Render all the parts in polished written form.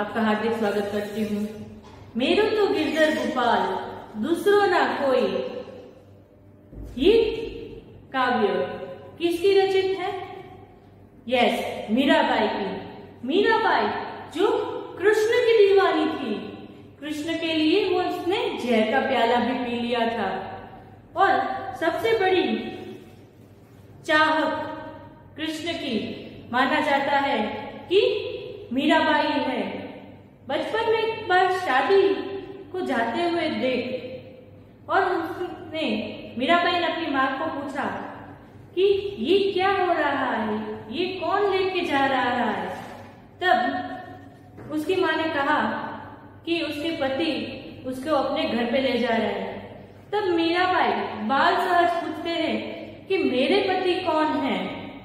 आपका हार्दिक स्वागत करती हूँ। मेरो तो गिरधर गोपाल दूसरो ना कोई। ये काव्य किसकी रचित है? यस, मीराबाई की। मीराबाई जो कृष्ण की दीवानी थी। कृष्ण के लिए वो उसने जहर का प्याला भी पी लिया था और सबसे बड़ी चाहत कृष्ण की माना जाता है कि मीराबाई है। बचपन में एक बार शादी को जाते हुए देख और उसने मीराबाई ने अपनी माँ को पूछा कि ये क्या हो रहा है, ये कौन लेके जा रहा है। तब उसकी माँ ने कहा कि उसके पति उसको अपने घर पे ले जा रहे हैं। तब मीराबाई बाल सहज पूछते हैं कि मेरे पति कौन है।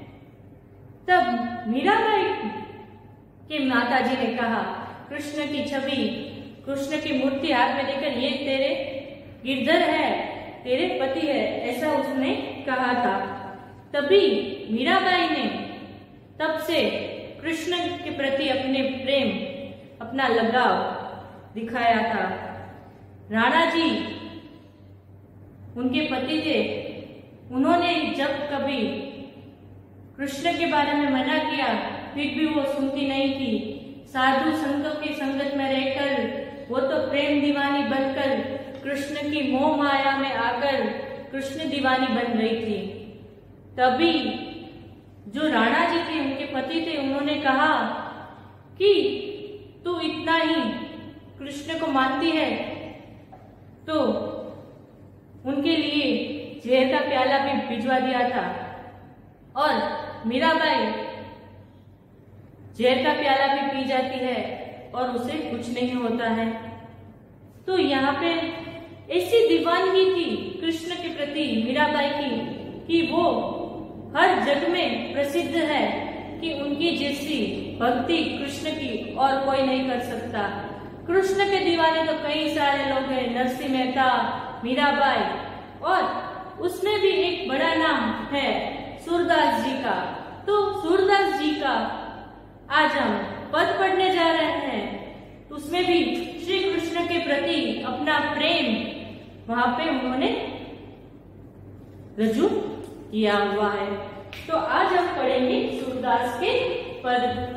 तब मीराबाई के माताजी ने कहा, कृष्ण की छवि, कृष्ण की मूर्ति हाथ में लेकर, ये तेरे गिरधर है, तेरे पति है, ऐसा उसने कहा था। तभी मीराबाई ने तब से कृष्ण के प्रति अपने प्रेम, अपना लगाव दिखाया था। राणा जी उनके पति थे। उन्होंने जब कभी कृष्ण के बारे में मना किया फिर भी वो सुनती नहीं थी। साधु संतों की संगत में रहकर वो तो प्रेम दीवानी बनकर कृष्ण की मोह माया में आकर कृष्ण दीवानी बन रही थी। तभी जो राणा जी थे, उनके पति थे, उन्होंने कहा कि तू इतना ही कृष्ण को मानती है तो उनके लिए जहर का प्याला भी भिजवा दिया था और मीराबाई जहर का प्याला भी पी जाती है और उसे कुछ नहीं होता है। तो यहाँ पे ऐसी दीवानगी थी कृष्ण के प्रति मीराबाई की कि वो हर जग में प्रसिद्ध है कि उनकी जैसी भक्ति कृष्ण की और कोई नहीं कर सकता। कृष्ण के दीवाने तो कई सारे लोग हैं, नरसिंह मेहता, मीराबाई, और उसमें भी एक बड़ा नाम है सूरदास जी का। तो सूरदास जी का आज हम पद पढ़ने जा रहे हैं। उसमें भी श्री कृष्ण के प्रति अपना प्रेम वहां पे उन्होंने रजू किया हुआ है। तो आज हम पढ़ेंगे सूरदास के पद।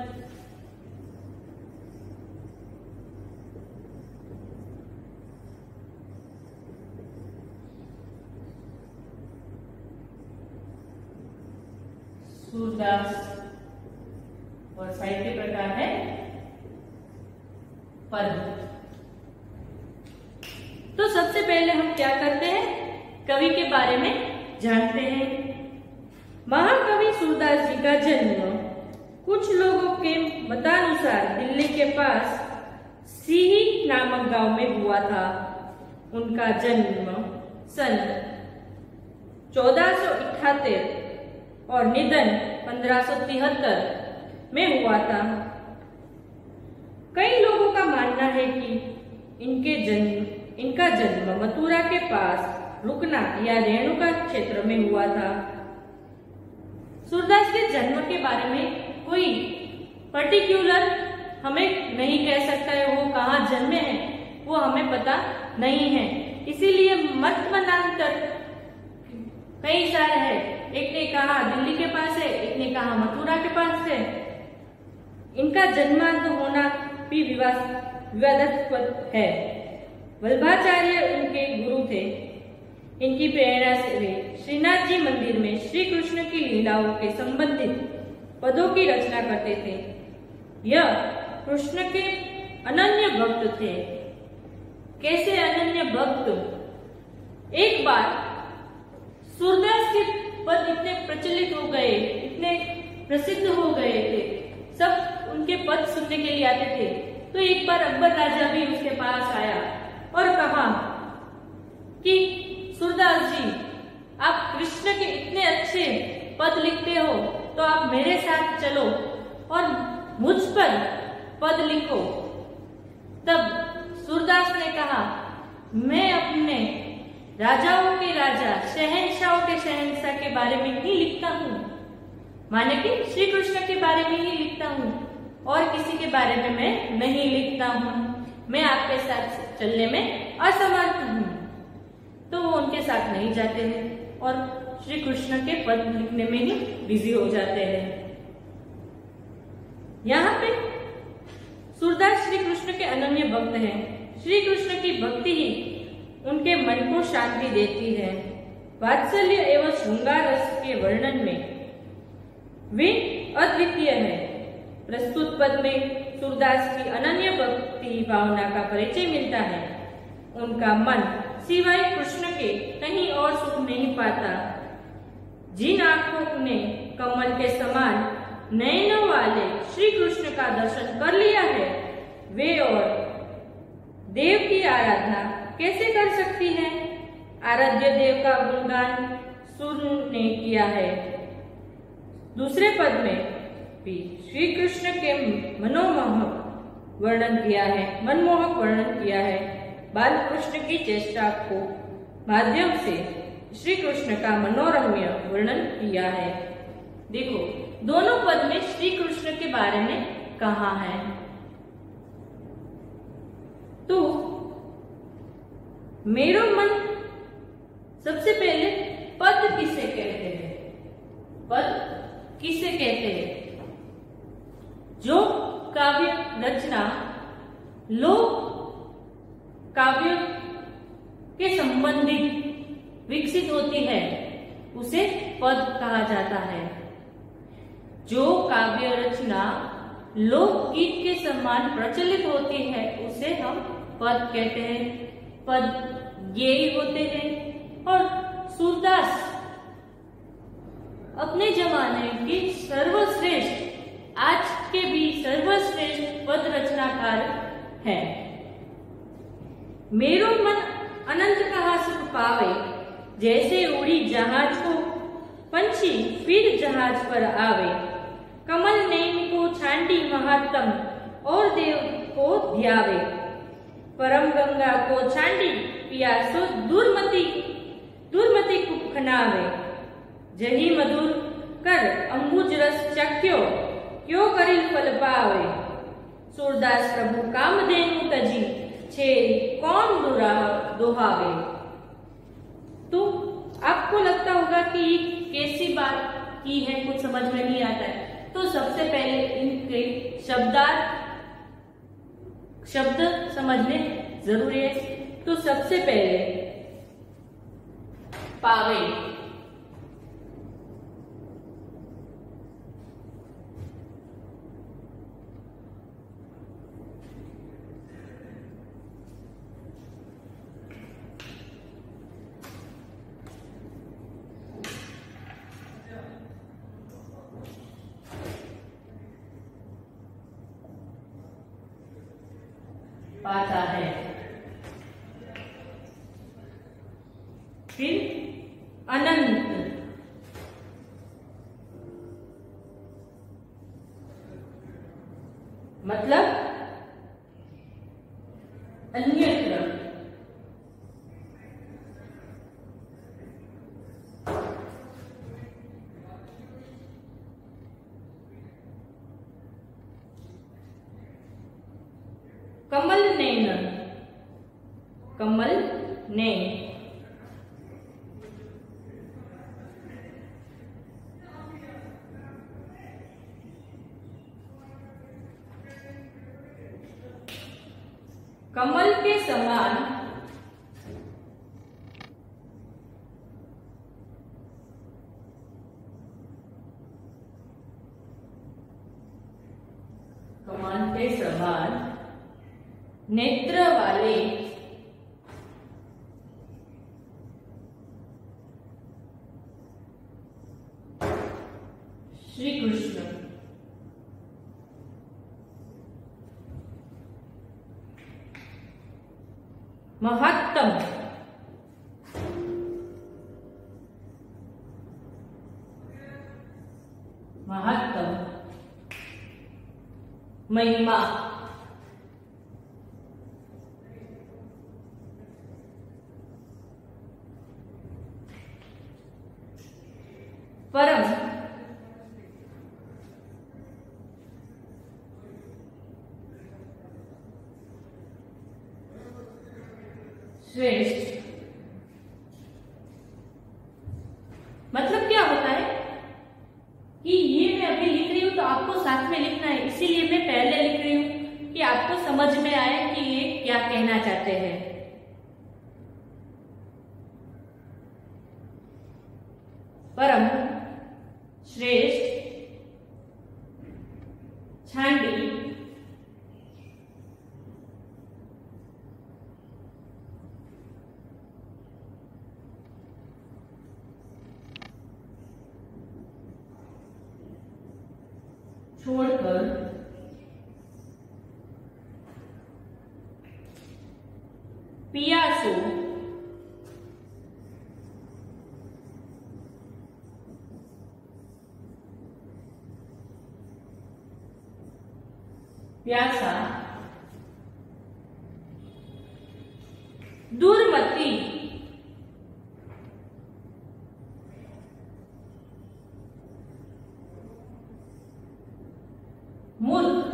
सूरदास और साहित्य प्रकार है पद। तो सबसे पहले हम क्या करते हैं, कवि के बारे में जानते हैं। महाकवि सूरदास जी का जन्म कुछ लोगों के मतानुसार दिल्ली के पास सीही नामक गांव में हुआ था। उनका जन्म सन 1478 और निधन 1573 में हुआ था। कई लोगों का मानना है कि इनका जन्म मथुरा के पास रुकना या रेणुका क्षेत्र में हुआ था। सूरदास के जन्म के बारे में कोई पर्टिकुलर हमें नहीं कह सकता है, वो कहाँ जन्मे हैं वो हमें पता नहीं है। इसीलिए मत मतांतर कई सारे हैं। एक ने कहा दिल्ली के पास है, एक ने कहा मथुरा के पास है। इनका जन्मांत होना भी विवादास्पद है। वल्लभाचार्य उनके गुरु थे। इनकी प्रेरणा से वे श्रीनाथ जी मंदिर में श्री कृष्ण की लीलाओं के संबंधित पदों की रचना करते थे। यह कृष्ण के अनन्य भक्त थे। कैसे अनन्य भक्त? एक बार सूरदास के पद इतने प्रचलित हो गए, इतने प्रसिद्ध हो गए थे, सब उनके पद सुनने के लिए आते थे। तो एक बार अकबर राजा भी उसके पास आया और कहा कि सूरदास जी, आप कृष्ण के इतने अच्छे पद लिखते हो तो आप मेरे साथ चलो और मुझ पर पद लिखो। तब सूरदास ने कहा, मैं अपने राजाओं के राजा, शहंशाहों के शहंशाह के बारे में ही लिखता हूँ, माने कि श्री कृष्ण के बारे में ही लिखता हूँ। और किसी के बारे में मैं नहीं लिखता हूँ, मैं आपके साथ चलने में असमर्थ हूँ, तो वो उनके साथ नहीं जाते हैं और श्री कृष्ण के पद लिखने में ही बिजी हो जाते हैं। यहाँ पे सूरदास श्री कृष्ण के अनन्य भक्त हैं। श्री कृष्ण की भक्ति ही उनके मन को शांति देती है। वात्सल्य एवं श्रृंगार रस के वर्णन में वे अद्वितीय है। प्रस्तुत पद में सूरदास की अनन्य भक्ति भावना का परिचय मिलता है। उनका मन सिवाय कृष्ण के कहीं और सुख नहीं पाता। जिन आंखों ने कमल के समान नयनों वाले श्री कृष्ण का दर्शन कर लिया है, वे और देव की आराधना कैसे कर सकती है। आराध्य देव का गुणगान सुर ने किया है। दूसरे पद में भी श्री कृष्ण के मनमोहक वर्णन किया है। बाल कृष्ण की चेष्टा को माध्यम से श्री कृष्ण का मनोरम्य वर्णन किया है। देखो, दोनों पद में श्री कृष्ण के बारे में कहा है। तो मेरो मन, सबसे पहले पद किसे कहते हैं? पद किसे कहते हैं? जो काव्य रचना लोक काव्य के संबंधित विकसित होती है, उसे पद कहा जाता है। जो काव्य रचना लोकगीत के समान प्रचलित होती है, उसे हम पद कहते हैं। पद गेय होते हैं और सूरदास अपने जमाने की सर्वश्रेष्ठ, आज के भी सर्वश्रेष्ठ पद रचनाकार है। मेरो मन अनंत कहा सुख पावे, जैसे उड़ी जहाज को पंछी फिर जहाज पर आवे। कमल नैन को छांटी महात्म और देव को ध्यावे। परम गंगा को छांटी पियासो दुर्मति को खनावे। जही मधुर कर अंबुज रस चख्यो, क्यों करिल फल पावे। सूरदास प्रभु कामधेनु तजी, छेरी कौन दोहावे। तो आपको लगता होगा कि ये कैसी बात की है, कुछ समझ में नहीं आता है। तो सबसे पहले इनके शब्द समझने जरूरी है। तो सबसे पहले पावे, पाता है। फिर अनंत, मतलब अन्यत्र। कमल नैन, कमल नैन। कमल के समान नेत्र वाले श्री कृष्ण महत्तम महिमा परम श्रेष्ठ मतलब क्या होता है कि ये मैं अभी लिख रही हूं तो आपको साथ में लिखना है, इसीलिए मैं पहले लिख रही हूं कि आपको समझ में आए कि ये क्या कहना चाहते हैं। परम श्रेष्ठ छांडी छोड़कर पियासो प्यासा दुर्मति मूर्ख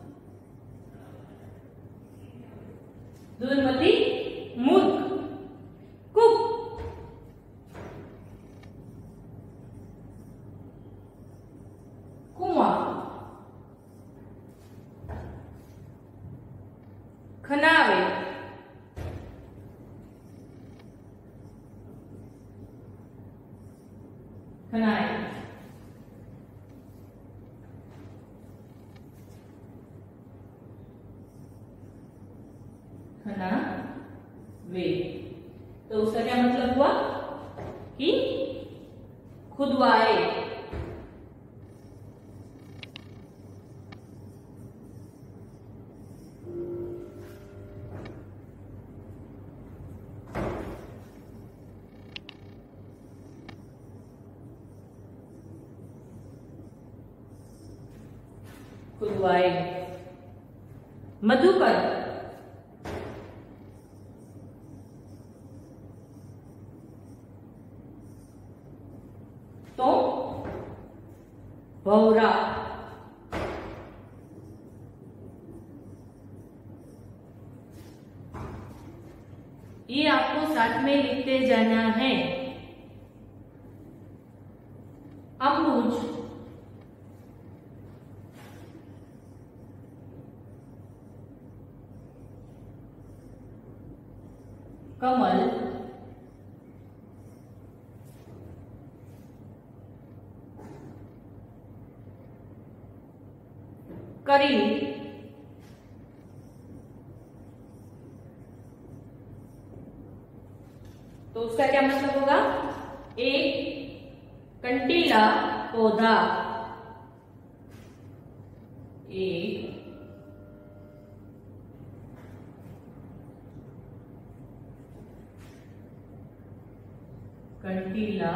दुर्मति मूर्ख कुक कुआं खनावे खनाए खना वे। तो उसका क्या मतलब हुआ कि खुदवाए। खुदवाए मधुकर तो भौरा ये आपको साथ में लिखते जाना है। अम्बुज कमल करी तो उसका क्या मतलब होगा? एक कंटीला पौधा, एक कंटीला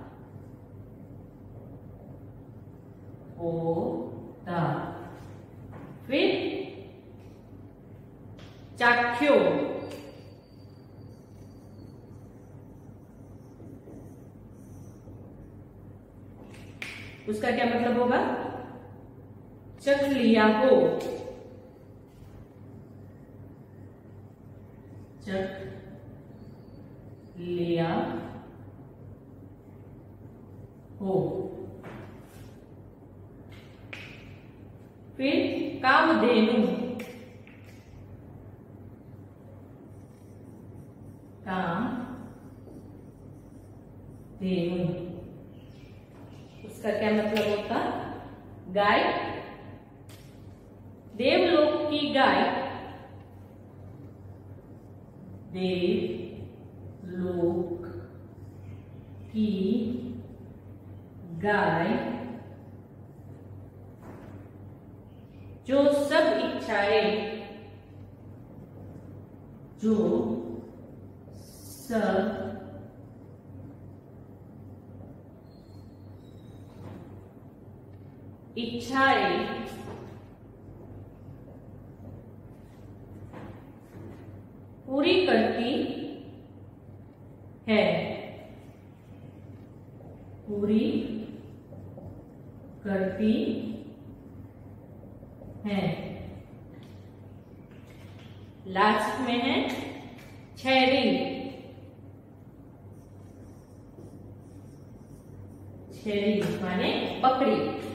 पौधा। फिर चाख्यो उसका क्या मतलब होगा? चख लिया हो, चख लिया हो। फिर कामधेनु, कामधेनु उसका क्या मतलब होता? गाय। देवलोक की गाय, देवलोक की गाय जो सब इच्छाएं, जो सब इच्छाएं पूरी करती है, पूरी करती है। लास्ट में है छेरी, छेरी माने बकरी।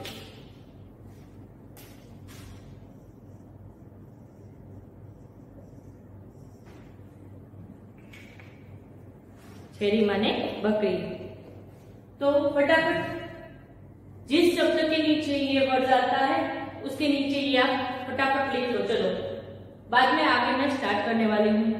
छेरी माने बकरी। तो फटाफट जिस शब्द के नीचे ये वर्ड आता है उसके नीचे ये आप फटाफट लिख लो। चलो बाद में आगे मैं स्टार्ट करने वाली हूँ।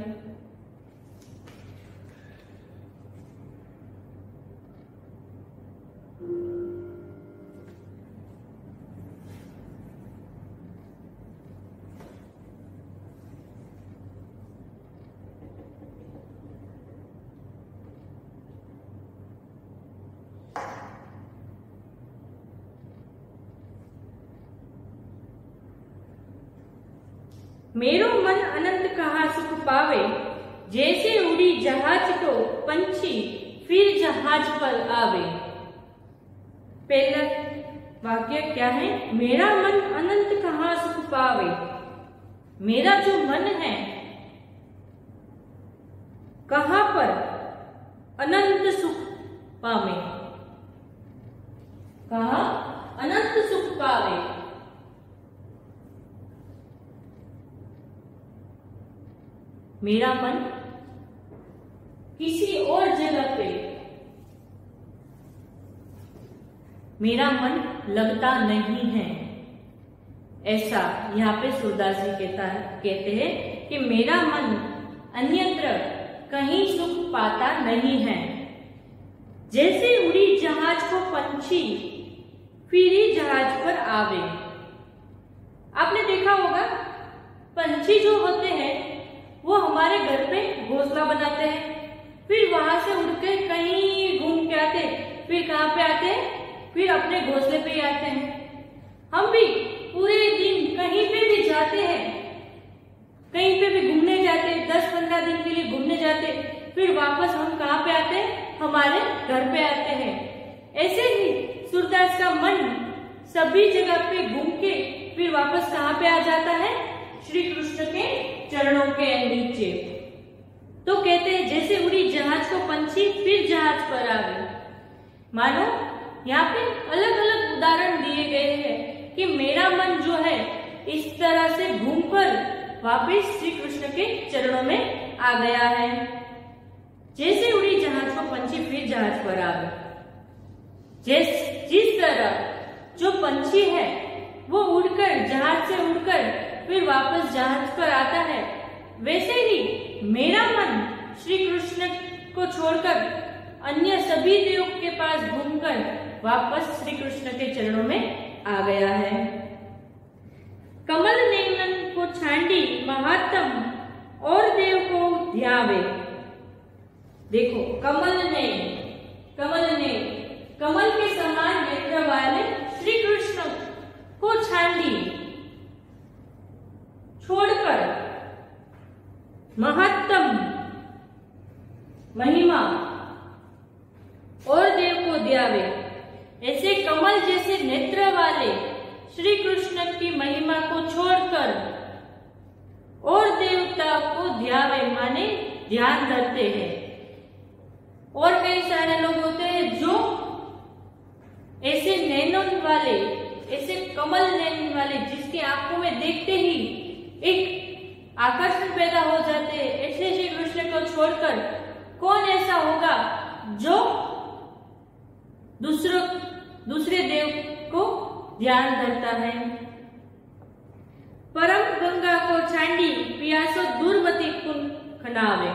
मेरो मन अनंत कहाँ सुख पावे, जैसे उड़ी जहाज तो पंछी फिर जहाज पर आवे। पहला वाक्य क्या है? मेरा मन अनंत कहाँ सुख पावे। मेरा जो मन है कहाँ पर अनंत सुख पावे, कहाँ अनंत सुख पावे। मेरा मन किसी और जगह पे, मेरा मन लगता नहीं है, ऐसा यहाँ पे सूरदास जी कहते हैं कि मेरा मन अन्यत्र कहीं सुख पाता नहीं है। जैसे उड़ी जहाज को पंछी फिर ही जहाज पर आवे। आपने देखा होगा पंछी जो होते हैं वो हमारे घर पे घोंसला बनाते हैं, फिर वहां से उड़ के कहीं घूम के आते, फिर कहाँ पे आते हैं? फिर अपने घोंसले पे ही आते हैं। हम भी पूरे दिन कहीं पे भी जाते हैं, कहीं पे भी घूमने जाते, 10-15 दिन के लिए घूमने जाते, फिर वापस हम कहाँ पे आते हैं? हमारे घर पे आते हैं। ऐसे ही सूरदास का मन सभी जगह पे घूम के फिर वापस कहाँ पे आ जाता है? श्री कृष्ण के चरणों के नीचे। तो कहते हैं जैसे उड़ी जहाज को पंछी फिर जहाज पर आवे। मानो यहाँ पे अलग अलग उदाहरण दिए गए हैं कि मेरा मन जो है इस तरह से घूमकर वापस श्री कृष्ण के चरणों में आ गया है। जैसे उड़ी जहाज को पंछी फिर जहाज पर आवे। जिस तरह जो पंछी है वो उड़कर, जहाज से उड़कर फिर वापस जहाज पर आता है, वैसे ही मेरा मन श्री कृष्ण को छोड़कर अन्य सभी देवों के पास घूमकर वापस श्री कृष्ण के चरणों में आ गया है। कमल नयन को छांडी महात्म और देव को ध्यावे। देखो कमल नयन, कमल के समान नेत्र वाले श्री कृष्ण को छांडी छोड़कर महत्तम महिमा और देव को ध्यावे। ऐसे कमल जैसे नेत्र वाले श्री कृष्ण की महिमा को छोड़कर और देवता को ध्यावे माने ध्यान धरते हैं। और कई सारे लोग होते हैं जो ऐसे नैनों वाले, ऐसे कमल नैन वाले जिसकी आंखों में देखते ही एक आकर्षण पैदा हो जाते हैं, ऐसे श्री कृष्ण को छोड़कर कौन ऐसा होगा जो दूसरे देव को ध्यान धरता है। परम गंगा को छांडी पियासो दुर्मति कुन खनावे।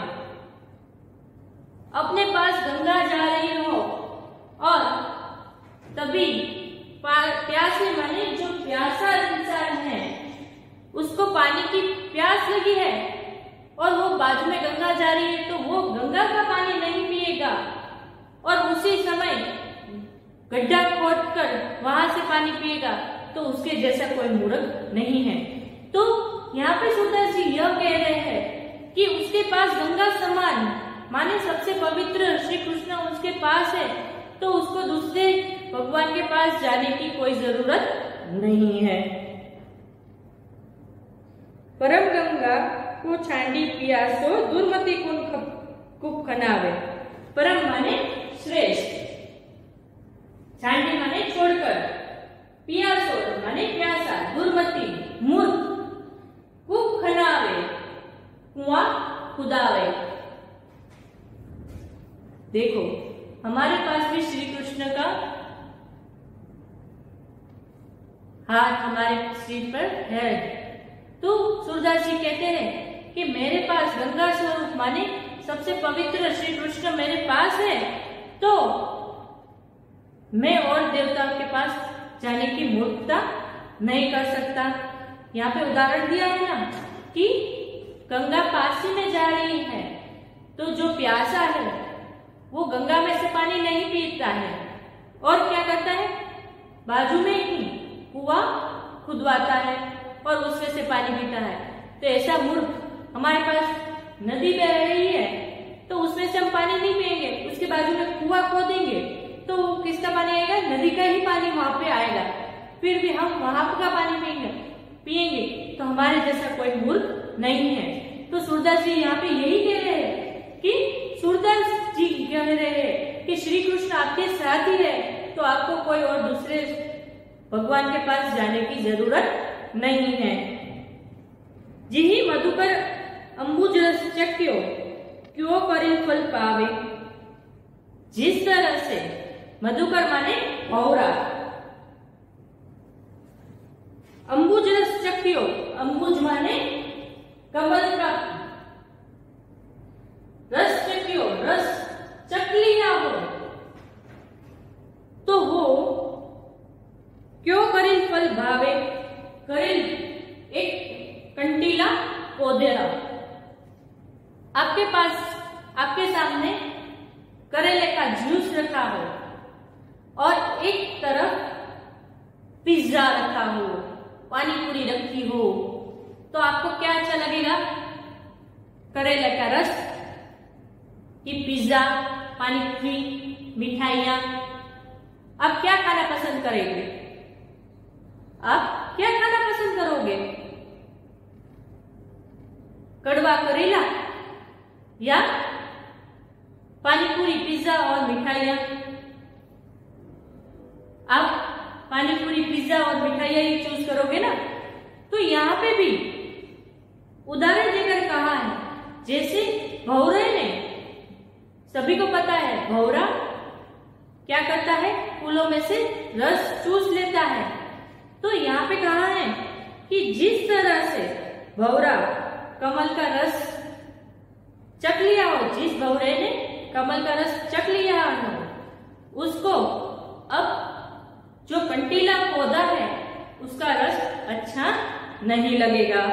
अपने पास गंगा जा रही हो और तभी प्यासे माने जो प्यासा इंसान है उसको पानी की प्यास लगी है और वो बाजू में गंगा जा रही है, तो वो गंगा का पानी नहीं पिएगा और उसी समय गड्ढा खोदकर वहां से पानी पिएगा, तो उसके जैसा कोई मूर्ख नहीं है। तो यहाँ पे सूरदास जी यह कह रहे हैं कि उसके पास गंगा समान माने सबसे पवित्र श्री कृष्ण उसके पास है, तो उसको दूसरे भगवान के पास जाने की कोई जरूरत नहीं है। परम गंगा को छांडी पियासो दुर्मति कुप खनावे। परम माने श्रेष्ठ, छांडी माने छोड़कर, पियासो माने प्यासा, दुर्मति मूर्ख, कुप खनावे कुआं खुदावे। देखो हमारे पास भी श्री कृष्ण का हाथ हमारे सिर पर है, तो सूरदास जी कहते हैं कि मेरे पास गंगा स्वरूप माने सबसे पवित्र श्री कृष्ण मेरे पास है, तो मैं और देवताओं के पास जाने की मूर्खता नहीं कर सकता। यहाँ पे उदाहरण दिया है ना कि गंगा पास ही में जा रही है, तो जो प्यासा है वो गंगा में से पानी नहीं पीता है और क्या करता है, बाजू में ही कुआं खुदवाता है और उसमें से पानी पीता है। तो ऐसा मूर्ख हमारे पास नदी बह रही है तो उसमें से हम पानी नहीं पिएंगे, उसके बाजू में कुआं खोदेंगे तो किसका पानी आएगा, नदी का ही पानी वहां पे आएगा, फिर भी हम वहां का पानी पिएंगे तो हमारे जैसा कोई मूर्ख नहीं है। तो सूरदास जी यहाँ पे यही कह रहे हैं कि सूरदास जी कह रहे हैं कि श्री कृष्ण आपके साथ ही है, तो आपको कोई और दूसरे भगवान के पास जाने की जरूरत नहीं है। जिही मधुकर अंबुज रस चख्यो क्यों करे फल पावे। जिस तरह से मधुकर माने भौरा, अंबुज रस चख्यो, अंबुज माने कमल का रस चख्यो, रस चख लिया हो तो वो क्यों करील फल भावे। करील एक कंटीला पौधेरा, आपके पास आपके सामने करेले का जूस रखा हो और एक तरफ पिज्जा रखा हो, पानी पूरी रखी हो, तो आपको क्या अच्छा लगेगा, करेले का रस कि पिज्जा, पानी पूरी, मिठाइयां। आप क्या खाना पसंद करेंगे, आप क्या खाना पसंद करोगे, कड़वा करेला या पानी पूरी, पिज्जा और मिठाइयां। आप पानी पूरी, पिज्जा और मिठाइयां ही चूज करोगे ना। तो यहाँ पे भी उदाहरण देकर कहा है, जैसे भौरे ने, सभी को पता है भौरा क्या करता है, फूलों में से रस चूस लेता है। तो यहाँ पे कहा है कि जिस तरह से भौरा कमल का रस चख लिया हो, जिस भौरे ने कमल का रस चख लिया हो, उसको अब जो कंटीला पौधा है उसका रस अच्छा नहीं लगेगा।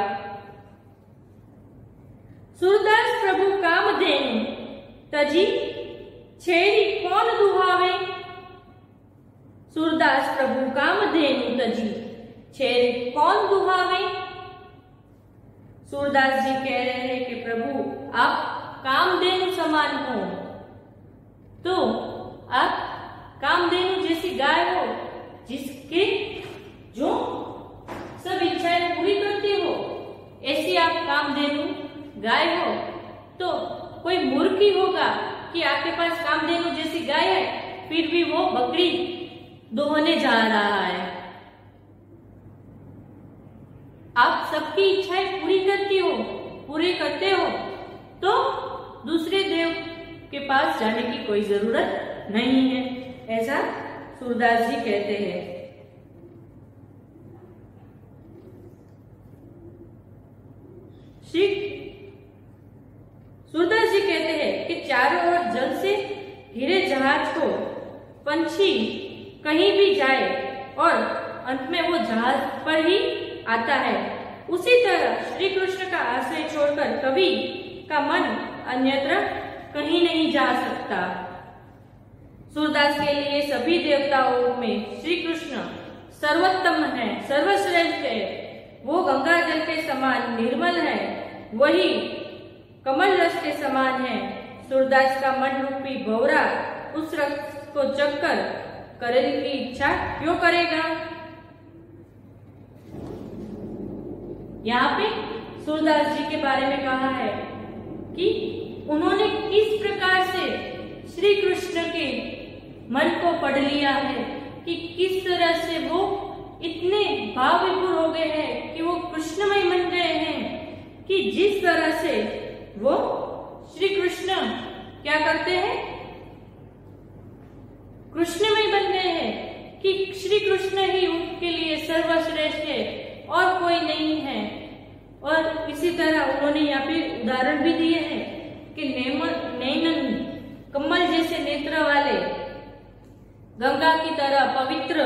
सूरदास प्रभु कामधेनु तजी छेरी कौन दुहावे। सूरदास प्रभु कामधेनु तजी छेरी कौन दुहावे। सूरदास जी कह रहे हैं कि प्रभु आप कामधेनु समान हो, तो आप कामधेनु जैसी गाय हो, जिसके जो सब इच्छाएं पूरी करती हो, ऐसी आप कामधेनु गाय हो। तो कोई मूर्ख ही होगा कि आपके पास कामधेनु जैसी गाय है फिर भी वो बकरी दोहने जा रहा है। आप सबकी इच्छाएं पूरी करती हो, पूरी करते हो, तो दूसरे देव के पास जाने की कोई जरूरत नहीं है, ऐसा सूरदास जी कहते हैं। श्री सूरदास जी कहते हैं कि चारों ओर जल से घिरे जहाज को पंछी कहीं भी जाए और अंत में वो जहाज पर ही आता है, उसी तरह श्री कृष्ण का आश्रय छोड़कर कवि का मन अन्यत्र कहीं नहीं जा सकता। सूरदास के लिए सभी देवताओं में श्री कृष्ण सर्वोत्तम है, सर्वश्रेष्ठ है। वो गंगा जल के समान निर्मल है, वही कमल रस के समान है। सूरदास का मन रूपी भौरा उस रस को चखकर करेल की इच्छा क्यों करेगा। यहाँ पे सूरदास जी के बारे में कहा है कि उन्होंने किस प्रकार से श्री कृष्ण के मन को पढ़ लिया है, कि किस तरह से वो इतने भाव विभोर हो गए हैं कि वो कृष्णमय बन गए हैं, कि जिस तरह से वो श्री कृष्ण क्या करते हैं, कृष्णमय बन गए हैं, कि श्री कृष्ण ही उनके लिए सर्वश्रेष्ठ है और कोई नहीं है। और इसी तरह उन्होंने यहाँ पे उदाहरण भी दिए हैं कि नैनन कमल जैसे नेत्र वाले, गंगा की तरह पवित्र,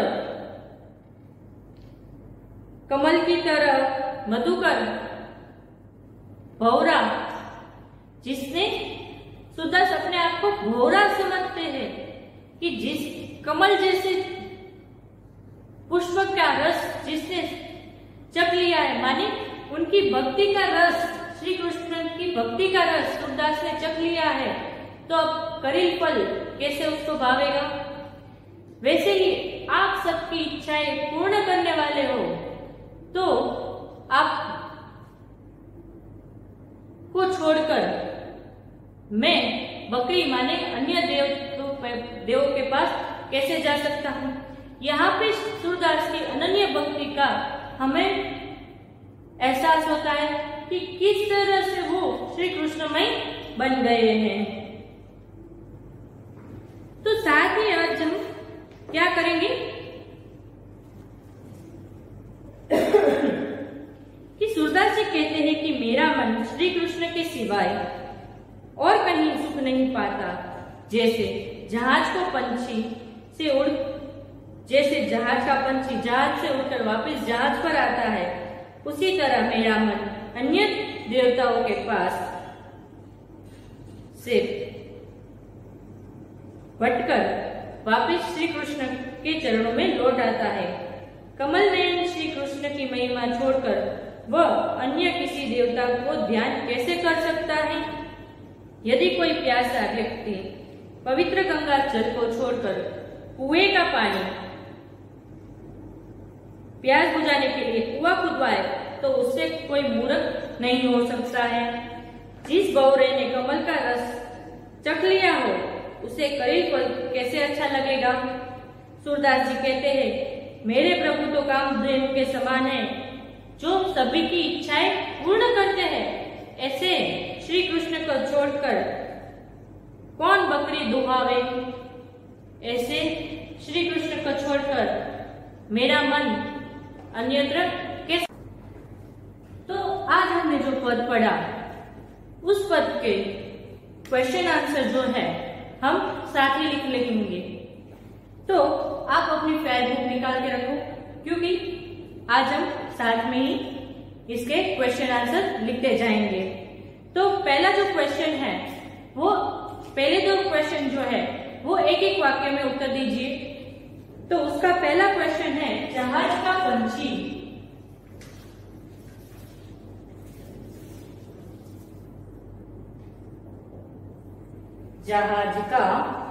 कमल की तरह मधुकर, भौरा, जिसने सूरदास अपने आप को भौरा समझते हैं कि जिस कमल जैसे पुष्प का रस जिसने चख लिया है, माने उनकी भक्ति का रस, श्री कृष्ण की भक्ति का रस सूरदास ने चख लिया है, तो अब करील फल कैसे उसको भावेगा। वैसे ही आप सबकी इच्छाएं पूर्ण करने वाले हो तो आप को छोड़कर मैं बकरी माने अन्य देवों के पास कैसे जा सकता हूँ। यहाँ पे सूरदास की अनन्य भक्ति का हमें एहसास होता है कि किस तरह से वो श्री कृष्णमय बन गए हैं। तो साथ ही आज हम क्या करेंगे कि सूरदास जी कहते हैं कि मेरा मन श्री कृष्ण के सिवाय और कहीं सुख नहीं पाता। जैसे जहाज का पंछी जहाज से उड़कर वापस जहाज पर आता है, उसी तरह मेरा मन अन्य देवताओं के पास से भटकर वापस श्री कृष्ण के चरणों में लौट आता है। कमल नयन श्री कृष्ण की महिमा छोड़कर वह अन्य किसी देवता को ध्यान कैसे कर सकता है। यदि कोई प्यासा व्यक्ति पवित्र गंगा जल को छोड़कर कुएं का पानी प्यास बुझाने के लिए कुआं खुदवाए तो उससे कोई मूर्ख नहीं हो सकता है। जिस बौरे ने कमल का रस चख लिया हो उसे करील फल कैसे अच्छा लगेगा। सूरदास जी कहते हैं मेरे प्रभु तो कामधेनु के समान है, जो सभी की इच्छाएं पूर्ण करते हैं। ऐसे श्री कृष्ण को छोड़कर कौन बकरी दुहावे। ऐसे श्री कृष्ण को छोड़कर मेरा मन अन्यत्र कैसे। तो आज हमने जो पद पढ़ा उस पद के क्वेश्चन आंसर जो है हम साथ ही लिख लेंगे। तो आप अपनी फाइल बुक निकाल के रखो, क्योंकि आज हम साथ में ही इसके क्वेश्चन आंसर लिखते जाएंगे। तो पहला जो क्वेश्चन है वो पहले दो क्वेश्चन जो है वो एक एक वाक्य में उत्तर दीजिए। तो उसका पहला क्वेश्चन है जहाज का पंछी जहाज का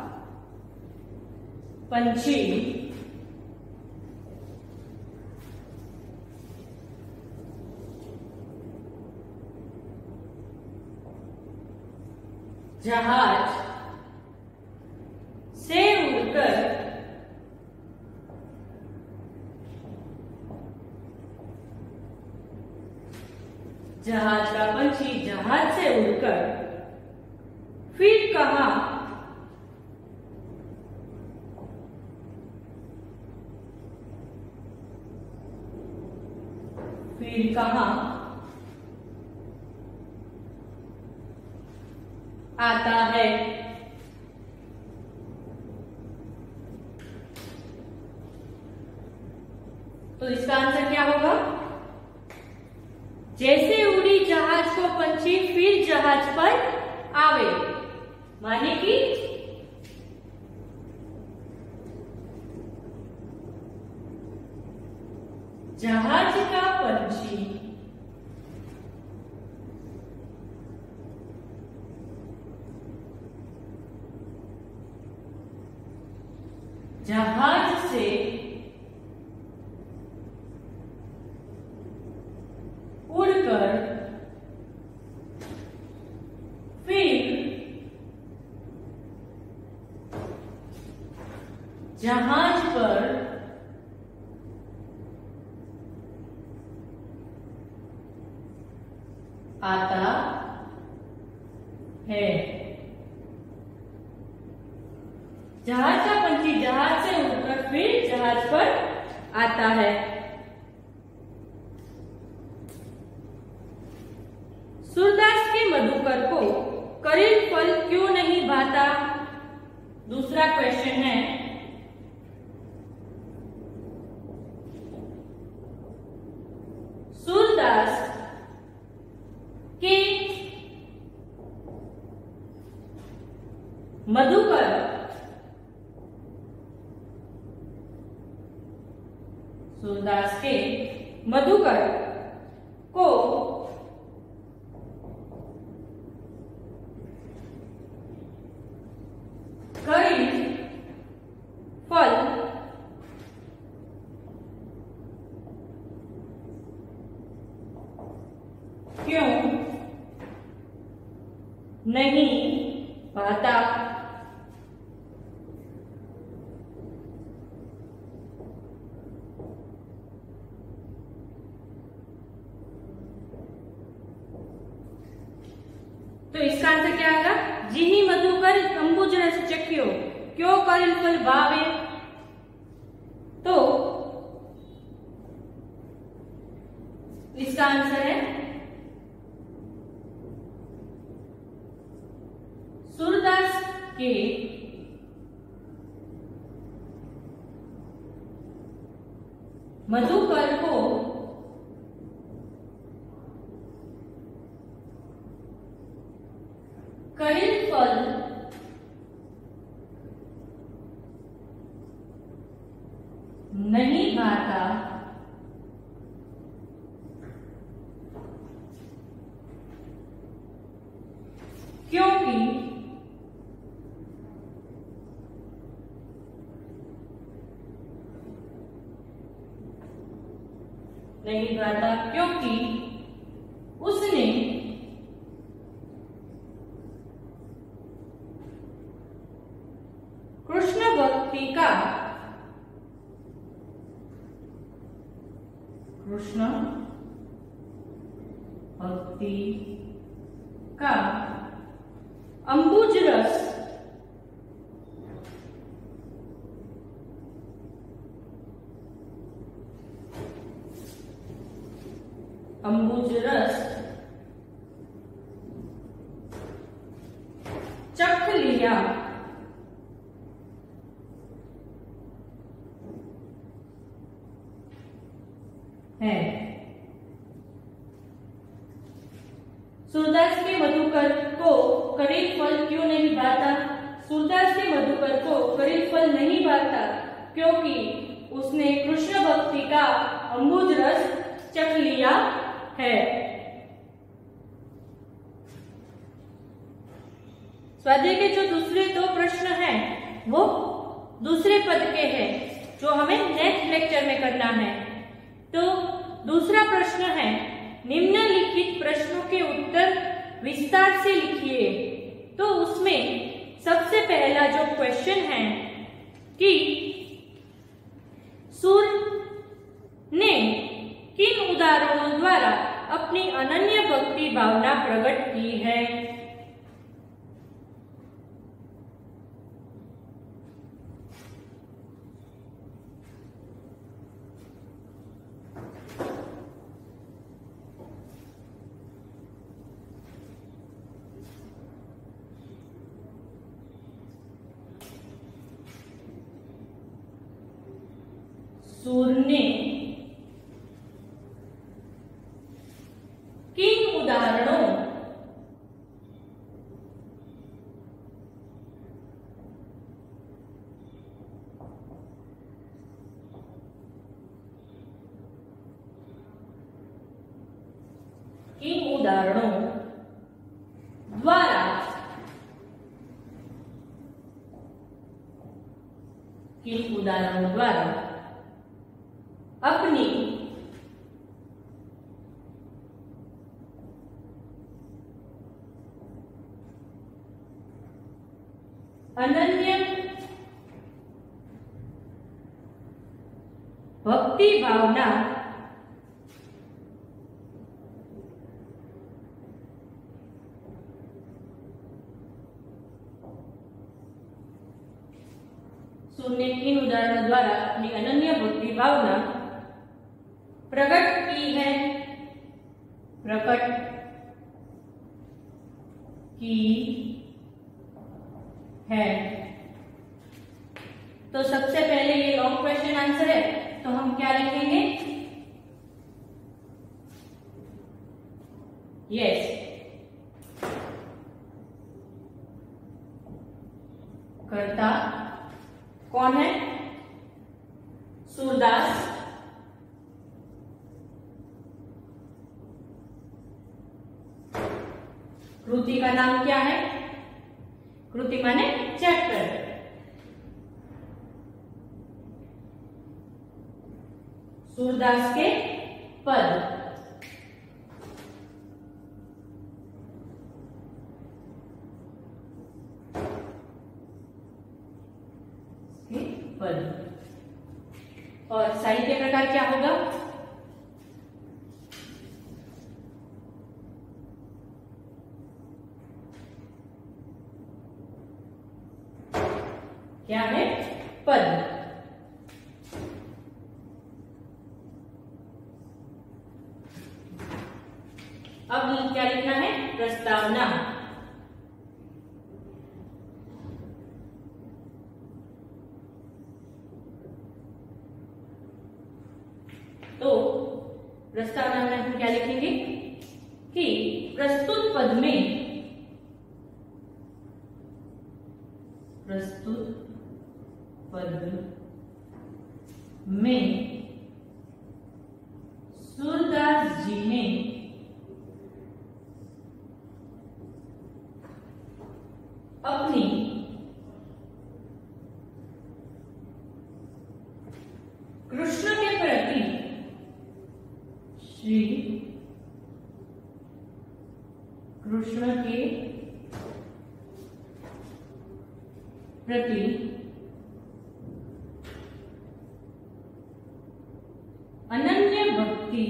पंछी जहाज से उड़कर जहाज का पंछी जहाज से उड़कर फिर कहाँ आता है। तो इसका आंसर क्या होगा। जैसे उड़ी जहाज को पंछी फिर जहाज पर आवे, माने कि जहाज का पंछी जहाज से उड़कर जहाज पर आता है। जहाज का पंछी जहाज से उड़कर फिर जहाज पर आता है। सूरदास के मधुकर को करील फल क्यों नहीं भाता? दूसरा क्वेश्चन है, सूरदास के मधुकर सूरदास के मधुकर को करील फल क्यों नहीं भाता? तो इसका आंसर क्या आएगा? जिहि मधुकर अंबुज रस चख्यो क्यों करील फल भावे। तो इसका आंसर है सूरदास के मधुकर को करील फल नहीं भाता क्योंकि नहीं भाता क्योंकि उसने कृष्ण भक्ति का अंबुज रस चख लिया है। सूरदास के मधुकर को करील फल क्यों नहीं भाता? सूरदास के मधुकर को करील फल नहीं भाता क्योंकि उसने कृष्ण भक्ति का अंबुज रस चख लिया है। स्वाध्याय के जो दूसरे दो प्रश्न हैं वो दूसरे पद के हैं जो हमें नेक्स्ट लेक्चर में करना है। तो दूसरा प्रश्न है, निम्नलिखित प्रश्नों के उत्तर विस्तार से लिखिए। तो उसमें सबसे पहला जो क्वेश्चन है कि सूर ने किन उदाहरणों द्वारा अपनी अनन्य भक्ति भावना प्रकट की है? सूर ने किन उदाहरणों द्वारा अपनी अनन्य भक्ति भावना ने इन उदाहरणों द्वारा अपनी अनन्य भक्ति भावना प्रकट की है, तो सबसे पहले ये लॉन्ग क्वेश्चन आंसर है, तो हम क्या लिखेंगे? यस, कर्ता कौन है? सूरदास। कृति का नाम क्या है? कृति माने चैप्टर। सूरदास के पद। और साहित्य प्रकार क्या होगा? क्या है? पद। अब क्या लिखना है? प्रस्तावना। तो प्रस्तावना में हम क्या लिखेंगे कि प्रस्तुत पद में सूरदास जी ने अपनी कृष्ण के प्रति श्री कृष्ण के प्रति अनन्य भक्ति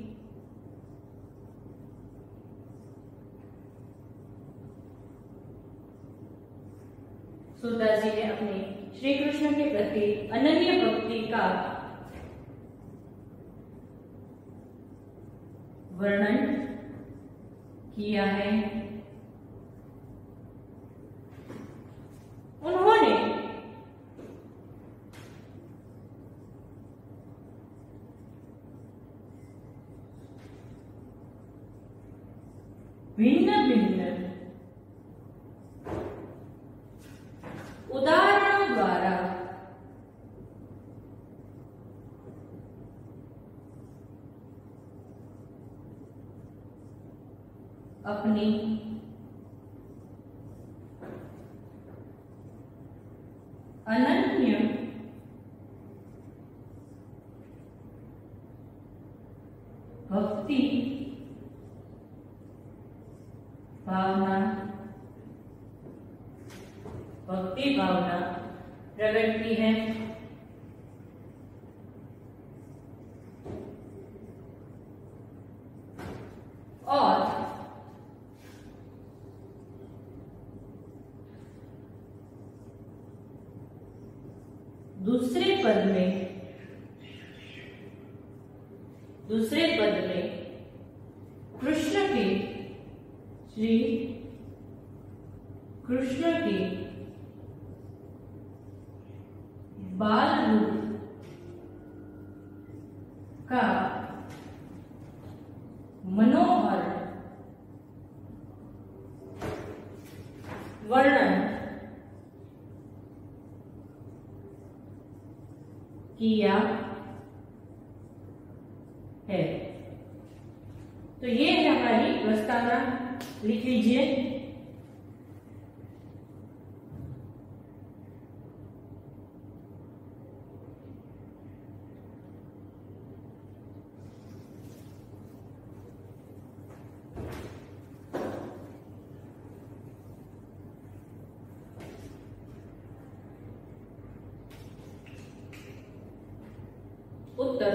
सूरदास जी ने अपने श्री कृष्ण के प्रति अनन्य भक्ति का वर्णन किया है। उन्होंने भिन्न भिन्न उदाहरणों द्वारा अपनी अनन्य भक्ति भावना प्रकट की है। और दूसरे पद में कृष्ण के श्री कृष्ण के बाल रूप का मनोहर वर्णन किया है। तो ये है हमारी प्रस्तावना, लिख लीजिए। उत्तर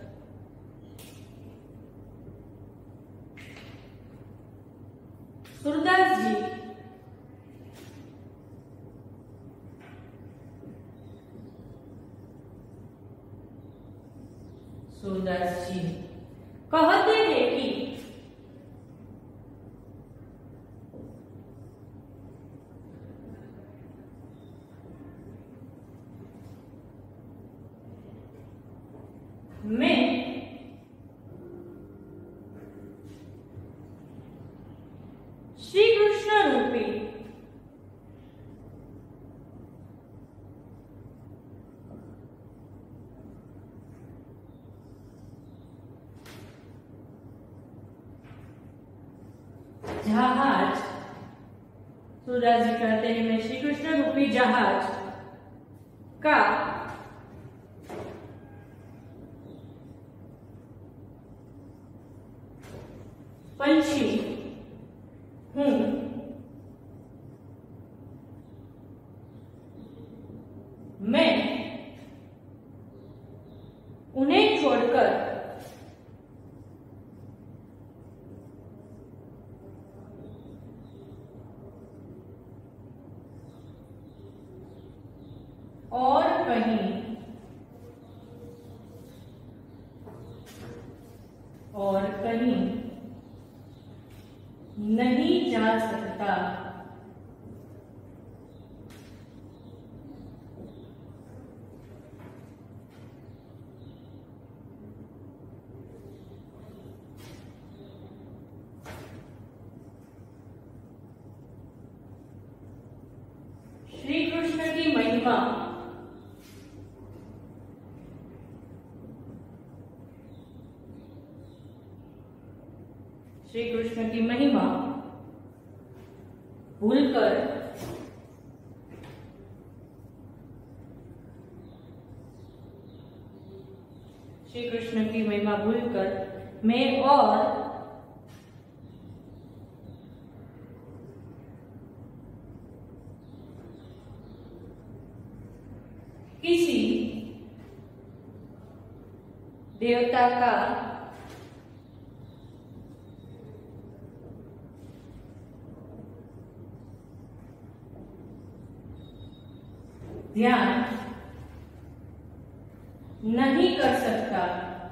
सूरदास जी। सूरदास जी कहते हैं कि मैं श्री कृष्ण रूपी जहाज, सूरदास जी कहते हैं मैं श्री कृष्ण रूपी जहाज का पंछी हूं, मैं उन्हें छोड़कर और कहीं नहीं जा सकता। श्री कृष्ण की महिमा श्री कृष्ण की महिमा भूलकर श्री कृष्ण की महिमा भूलकर मैं और किसी देवता का ध्यान नहीं कर सकता।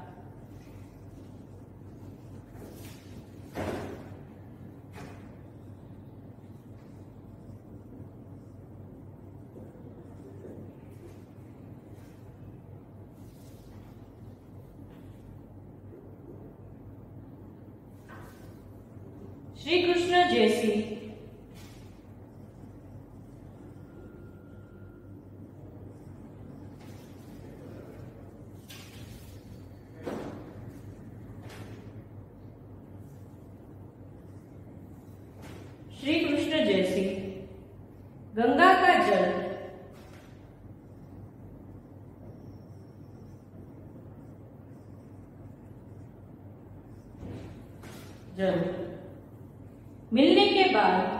श्री कृष्ण जैसी श्री कृष्ण जैसी गंगा का जल मिलने के बाद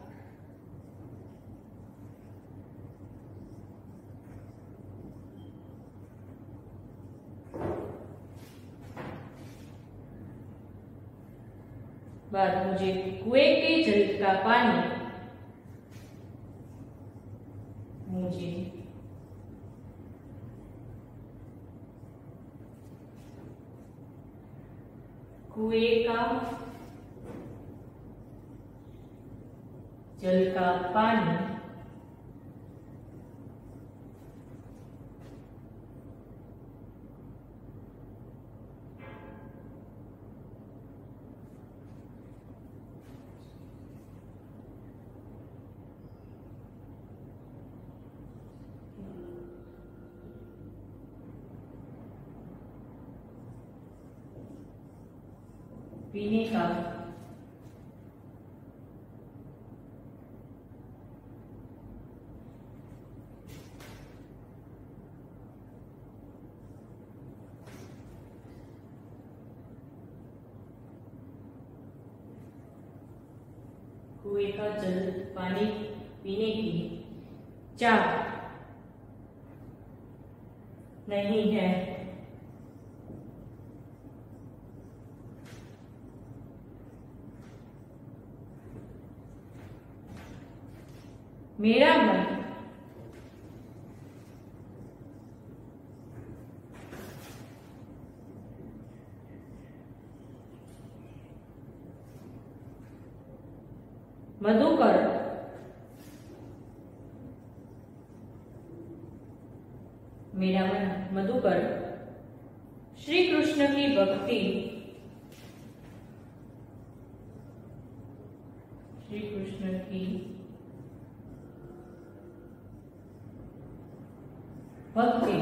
मुझे कुएं के जल का पानी मुझे कुएं का जल का पानी पीने का कुएं का जल पानी पीने की चाह नहीं है। मेरा मन मधुकर मेरा मन मधुकर श्री कृष्ण की भक्ति श्री कृष्ण की भक्ति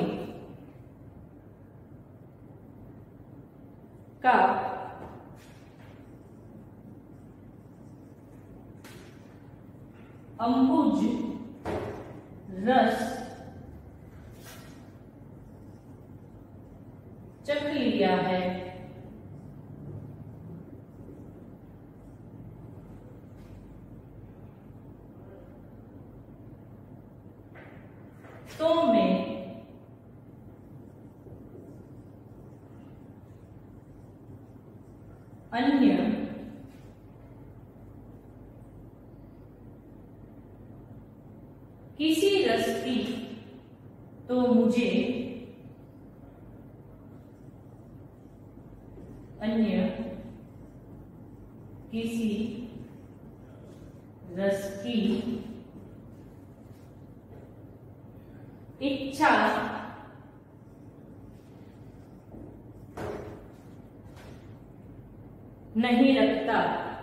का अंबुज रस चख लिया है। तो मैं अन्य किसी रस की तो मुझे अन्य किसी रस की इच्छा नहीं रखता।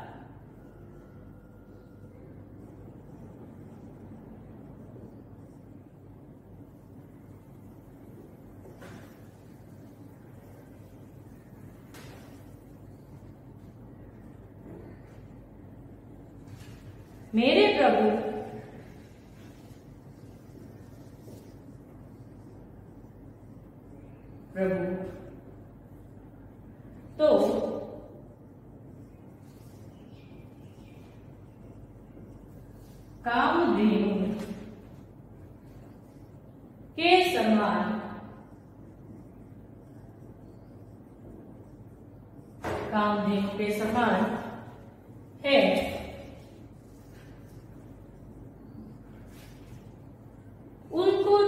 मेरे प्रभु तो कामधेनु के समान है। उनको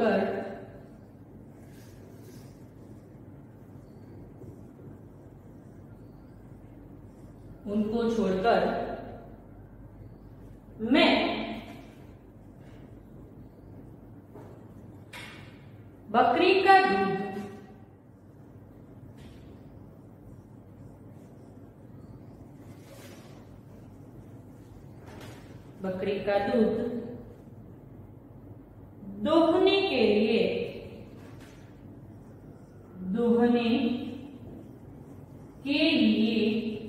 छोड़कर मैं बकरी का दूध दोहने के लिए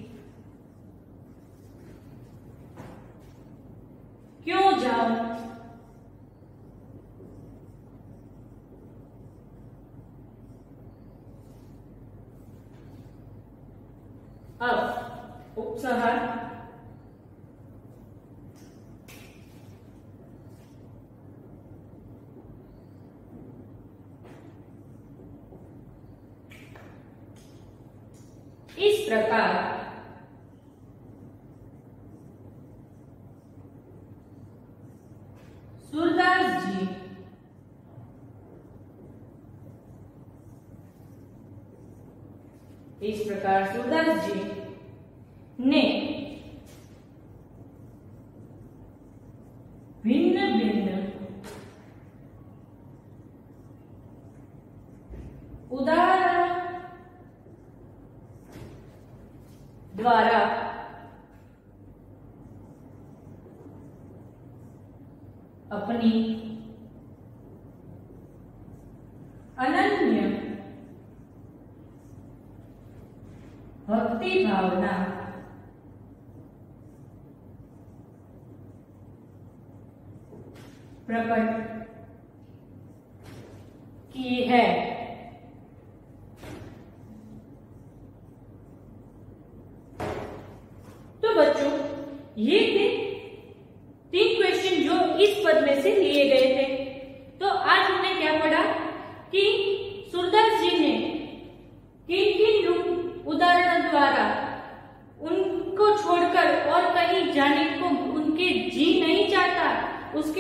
क्यों जाऊं? अब उपसंहार इस प्रकार सूरदास जी ने भिन्न भिन्न उदाहरण द्वारा अपनी अनन्य भक्ति भावना प्रकट की है। तो बच्चों, ये थे 3 क्वेश्चन जो इस पद में से लिए गए थे। तो आज हमने क्या पढ़ा कि सूरदास जी ने किन किन उदाहरणों द्वारा उनको छोड़कर और कहीं जाने को उनके जी नहीं चाहता, उसके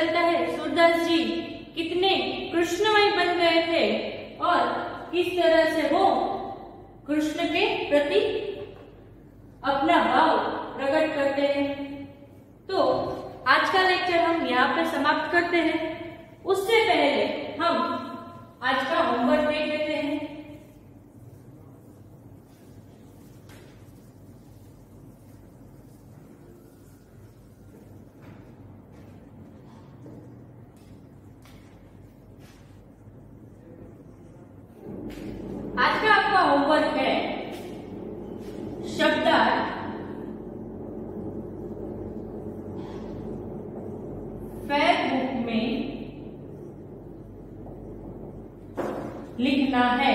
चलता है सूरदास जी कितने कृष्णमय बन गए थे और किस तरह से वो कृष्ण के प्रति अपना भाव प्रकट करते हैं। तो आज का लेक्चर हम यहाँ पे समाप्त करते हैं। उससे पहले हम आज का होमवर्क देख लेते हैं। आज का आपका होमवर्क है शब्दार्थ फेयर बुक में लिखना है।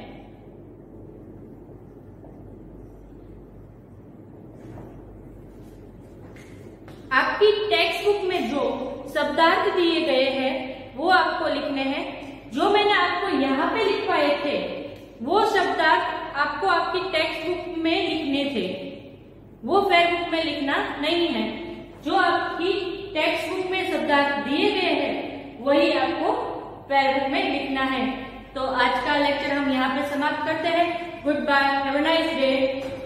आपकी टेक्स्ट बुक में जो शब्दार्थ दिए गए हैं वो आपको लिखने हैं। जो मैंने आपको यहाँ पे लिखवाए थे वो शब्दार्थ आपको आपकी टेक्स्ट बुक में लिखने थे, वो फेयर बुक में लिखना नहीं है। जो आपकी टेक्स्ट बुक में शब्दार्थ दिए गए हैं वही आपको फेयर बुक में लिखना है। तो आज का लेक्चर हम यहाँ पे समाप्त करते हैं। Good bye, have a nice day.